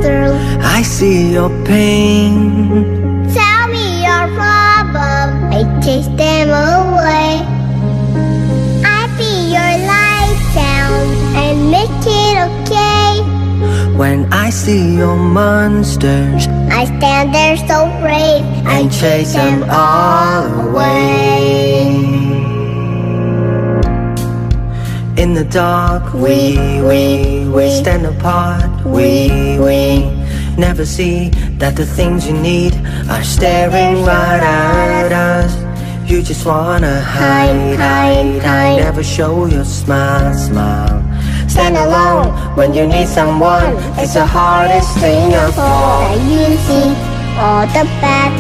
monster. I see your pain. Tell me your problem, I chase them away. I be your light down and make it okay. When I see your monsters, I stand there so brave and chase them all away. In the dark, we stand apart. We never see that the things you need are staring right at us. You just wanna hide. Never show your smile. Stand alone when you need someone. It's the hardest thing of all. You see all the bad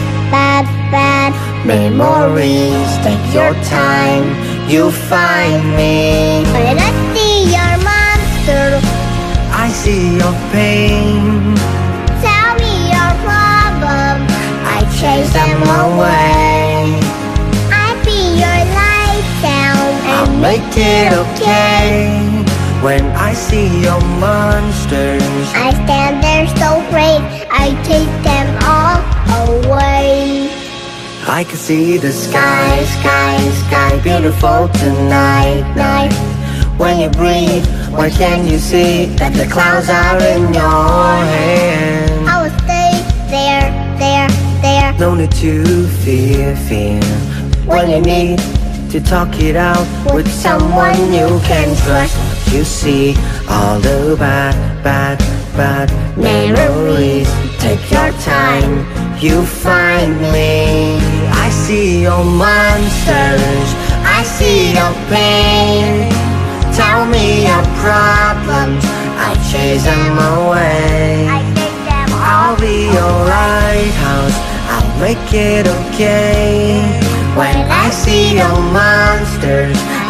memories. Take your time, you'll find me. When I see your monster, I see your pain. tell me your problem, I chase them away. I be your light down I'll and make it okay. When I see your monsters, I stand there so brave, I take them all away. I can see the sky, beautiful tonight. When you breathe, why can't you see that the clouds are in your hand? I will stay there. No need to fear. When you need to talk it out with someone you can trust, you see all the bad memories. Take your time, you find me. I see your monsters, I see your pain. Tell me your problems, I chase them away. I take them all I'll be your lighthouse, I'll make it okay. When I see your monsters,